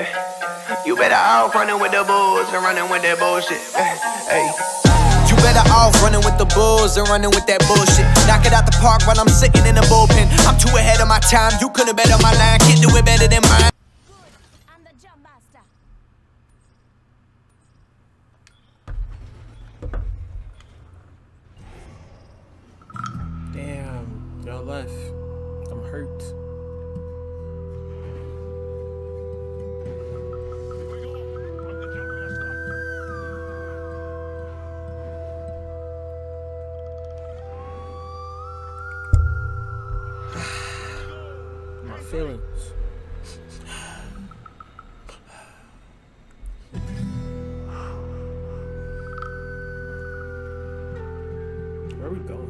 You better off running with the bulls and running with that bullshit. Hey. You better off running with the bulls and running with that bullshit. Knock it out the park while I'm sitting in the bullpen. I'm too ahead of my time, you could've bet on my line. Kid do it better than mine. I'm the jump master. Damn, y'all left. I'm hurt. My feelings. Where are we going?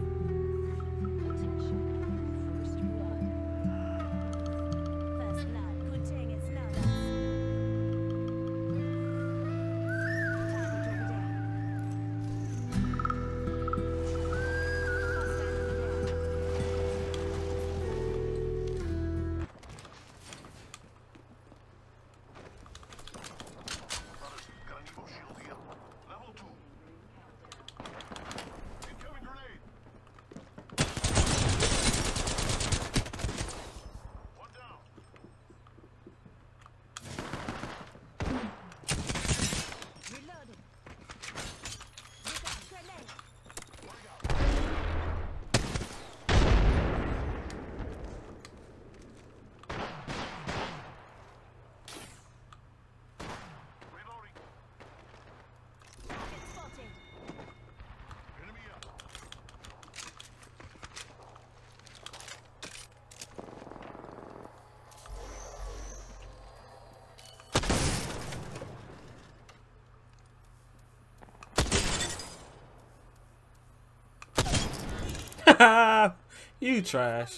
You trash.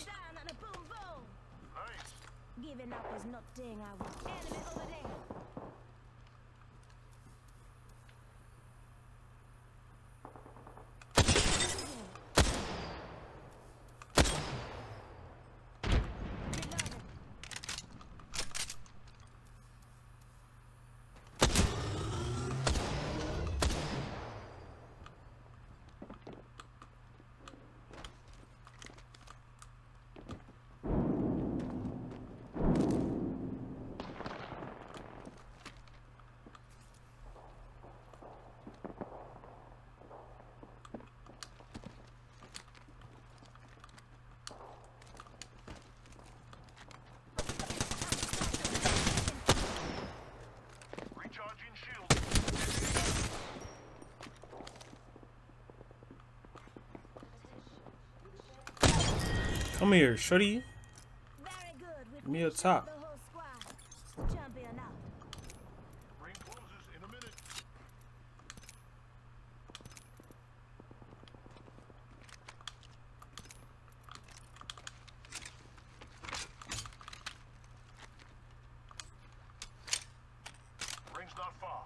Giving up is not doing I was enemy over there. Come here, shorty. Very good. Give me a top. The whole squad. Champion out. Ring closes in a minute. Ring's not far.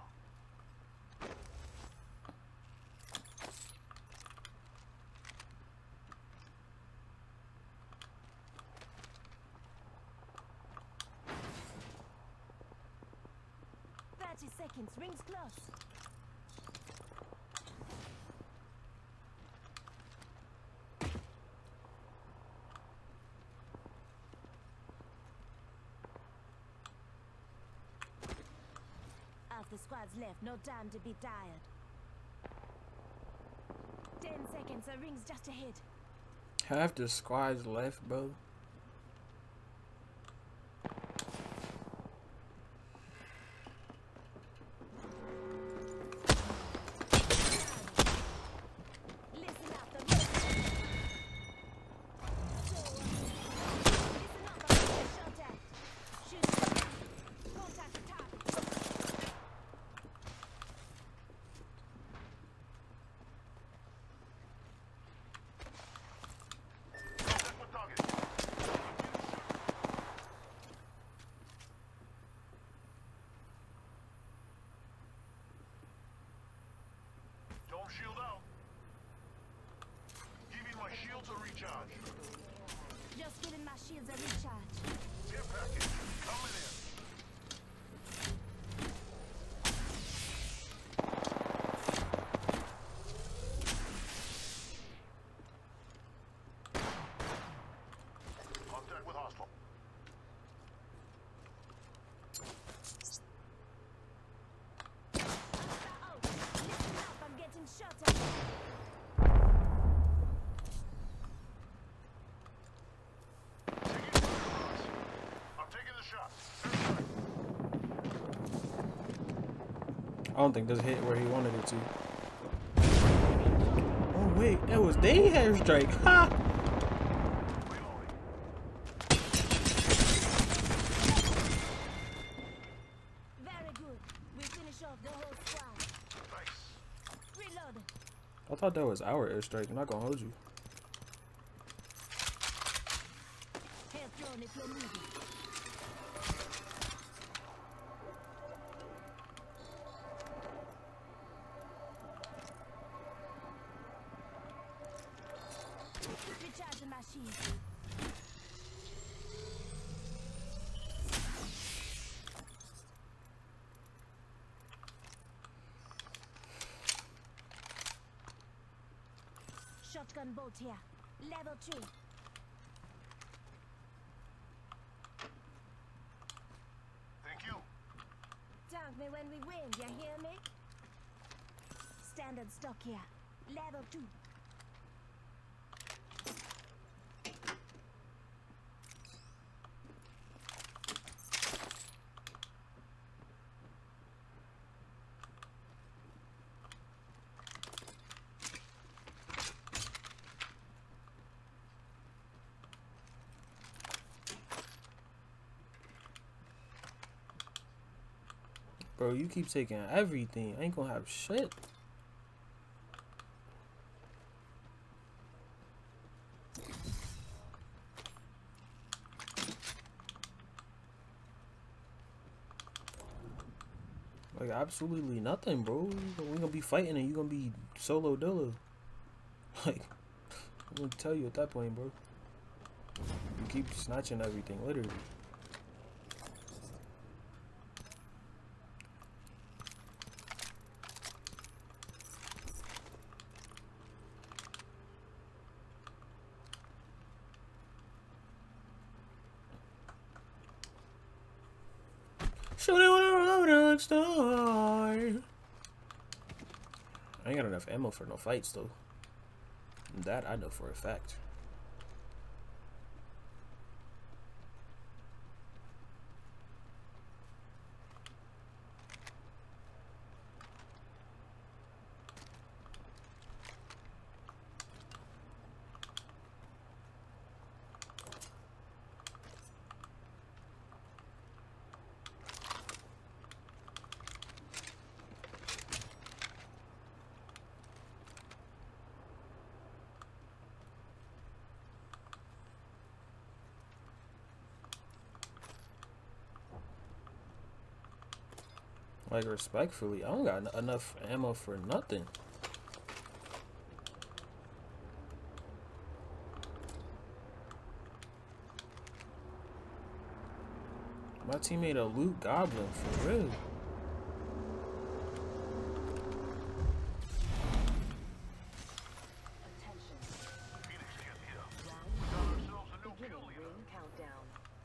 Seconds. Rings close. Half the squad's left. No time to be tired. 10 seconds. The ring's just ahead. Half the squad's left, bro. Shield out. Give me my shields a recharge. Just giving my shields a recharge. Care package coming in. I don't think this hit where he wanted it to. Oh wait, that was they airstrike. Ha! Very good. We finish off the whole squad. Reload. I thought that was our airstrike. I'm not gonna hold you. Head thrown if you're needed. Recharging my shield. Shotgun bolt here. Level 3. Thank you. Thank me when we win, you hear me? Standard stock here. Level 2. Bro, you keep taking everything. I ain't gonna have shit. Like, absolutely nothing, bro. We gonna be fighting and you gonna be solo dolo. Like, I'm gonna tell you at that point, bro. You keep snatching everything, literally. Shooting with a road star. I ain't got enough ammo for no fights though. That I know for a fact. Like, respectfully, I don't got enough ammo for nothing. My teammate a loot goblin, for real. Phoenix, get here. We got ourselves a new kill leader. Countdown.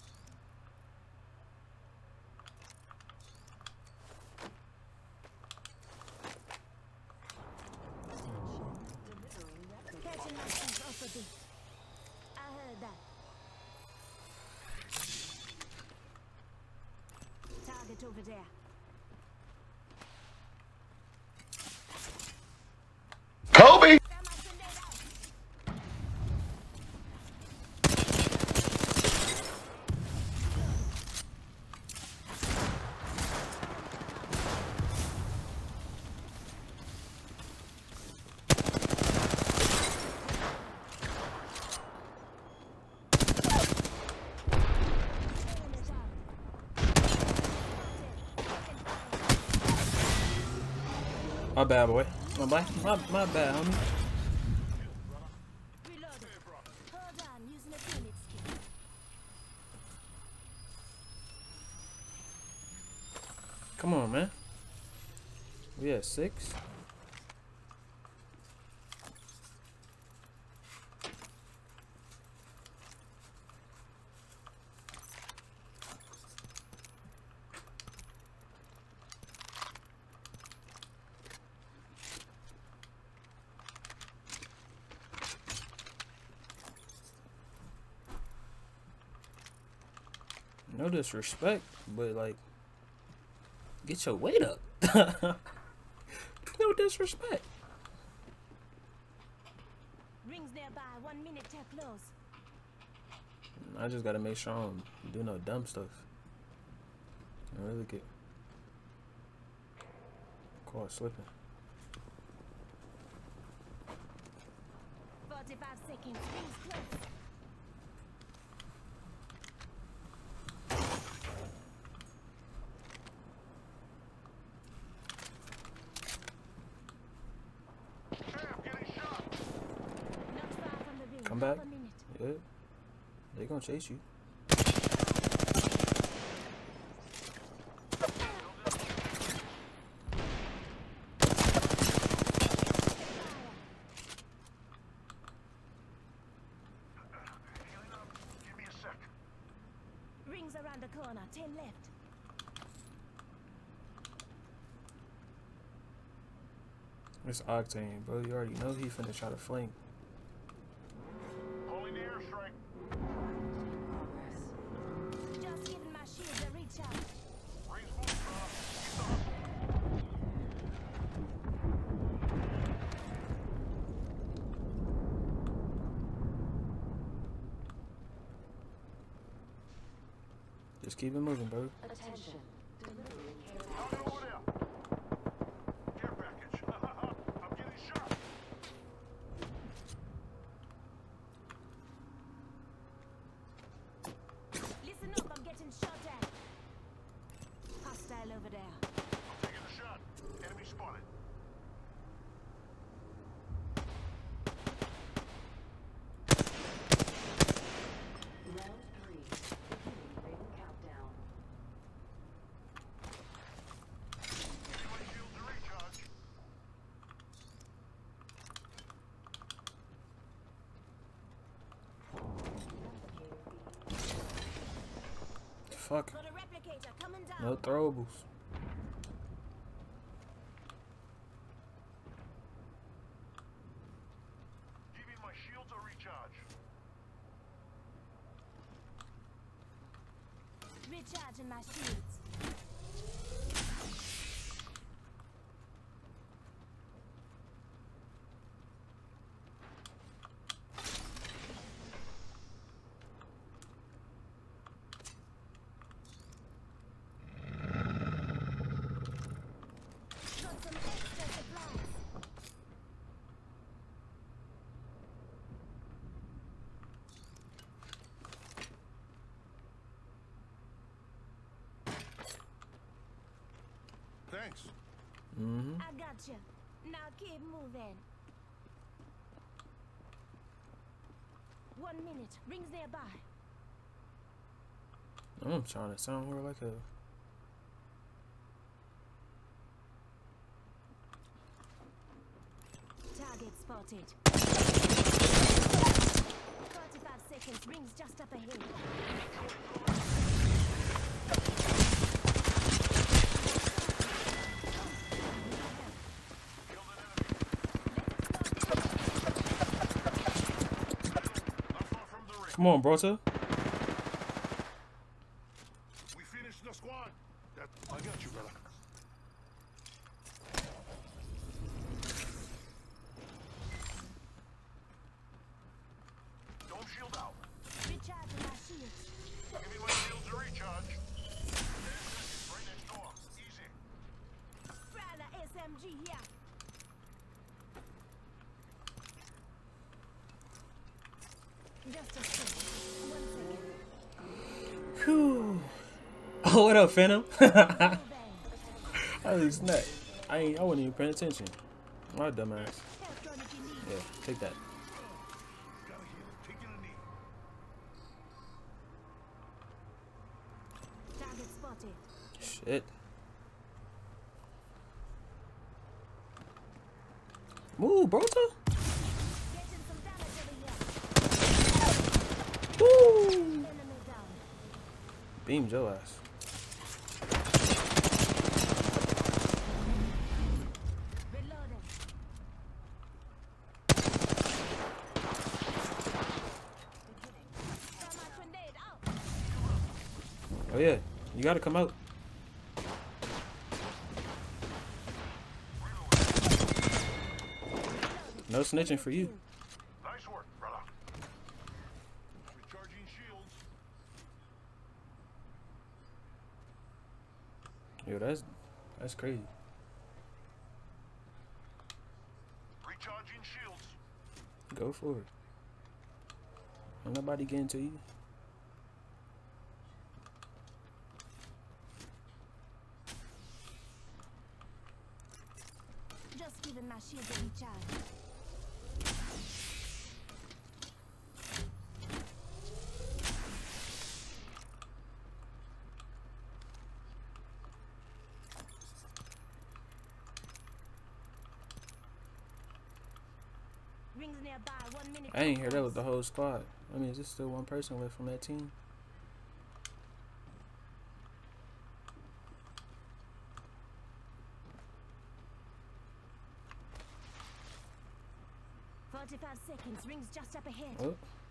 Catching my teeth off of this. I heard that. Target over there. Kobe! My bad, boy. My bad, homie. Reloaded. Hold on, using a Phoenix kit. Come on, man. We at 6. No disrespect, but like, get your weight up. No disrespect. Rings nearby. 1 minute till close. I just gotta make sure I don't do no dumb stuff. I really get caught slipping. 45 seconds. Rings close. Sam, getting shot. Not far from the ring. Come back. Half a minute. Yeah. They gonna chase you. Healing up. Give me a sec. Rings around the corner. 10 left. It's Octane, bro. You already know he finna try to flank. Calling the airstrike. Just giving my shields a recharge. Rings moving, brother. Keep the hustle. Just keep it moving, bro. Attention. Target over there. Care package. I'm getting shot. Listen up, I'm getting shot at. Hostile over there. I'm taking a shot. Enemy spotted. Round 3. Beginning ring countdown. Giving my shields a recharge. Fuck. Got a replicator coming down. No throwables. Giving my shields a recharge. Recharging my shields. Got some extra supplies. Thanks. Mm-hmm. I got you. Now keep moving. 1 minute. Rings nearby. I'm trying to sound more like a. Target spotted. 45 seconds. Rings just up ahead. Killed an enemy. Not far from the ring. Come on, Brota. We finished the squad. I got you, brother. Don't shield out. Recharging my shields. Give me my shields a recharge. 10 seconds, right next door. Easy. Prowler SMG here. Just a second. 1 second. Whew. Oh, what up, Phantom? Bang. Holy snap. I wasn't even paying attention. My dumbass. Health gun if you need. Yeah, take that. Gotta heal. Taking a knee. Target spotted. Shit. Move, Brota. Getting some damage over here. Woo. Enemy down. Beam your ass. Reloading. Thermite grenade out. Oh yeah, you gotta come out. No snitching for you. Nice work, brother. Recharging shields. Yo, that's crazy. Recharging shields. Go for it. Ain't nobody getting to you. Just giving my shield a recharge. Rings nearby, 1 minute. I ain't hear that with the whole squad. I mean, is there still one person left from that team? Seconds. Rings just up ahead. Oh.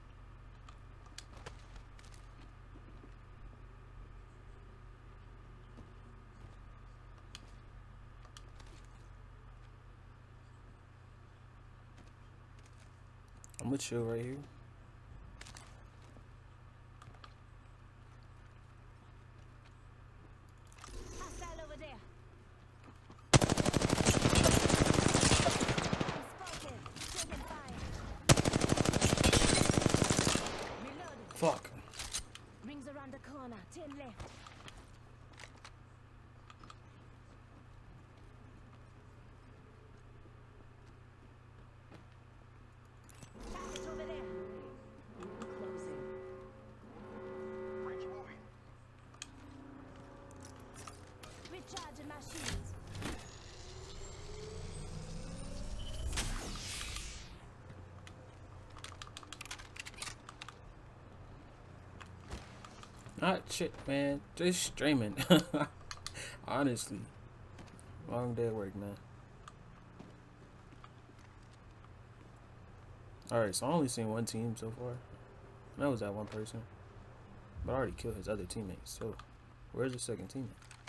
I'm gonna chill right here. Hostile over there. Spoken. Taking fire. Reloading. Fuck. Rings around the corner. 10 left. Target over there. Closing. Rings moving. Recharging my shields. Not shit, man. Just streaming. Honestly. Long day at work, man. Alright, so I only seen one team so far. That was that one person. But I already killed his other teammates, so where's the second teammate?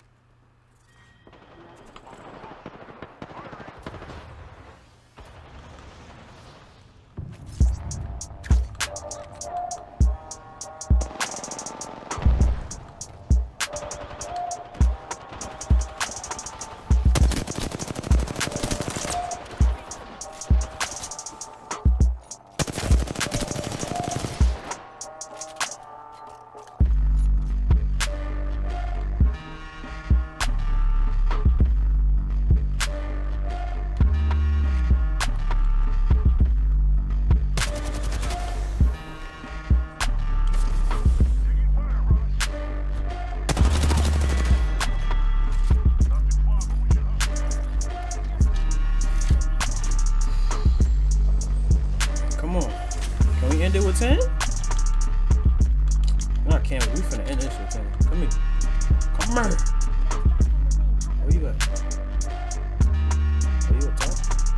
Come on. Can we end it with 10? No, I can't. We finna end this with 10. Come here. Come here. Where you at? Are you up top?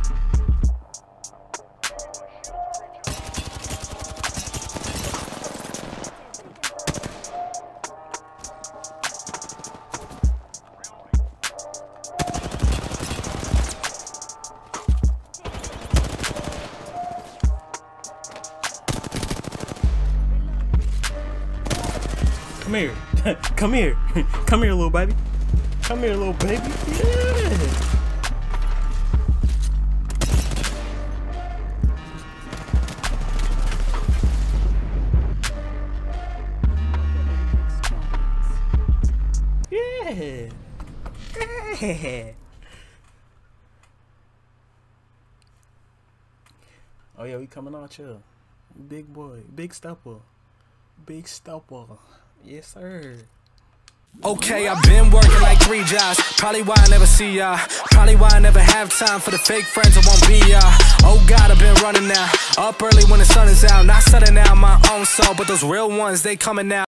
Come here. Come here. Come here, little baby. Come here, little baby. Yeah. Yeah. Yeah. Oh yeah, we coming out chill. Big boy. Big stepper. Big stepper. Yes, sir. Okay, I've been working like 3 jobs. Probably why I never see ya. Probably why I never have time for the fake friends I won't be ya. Oh God, I've been running now. Up early when the sun is out. Not setting out my own soul, but those real ones, they coming out.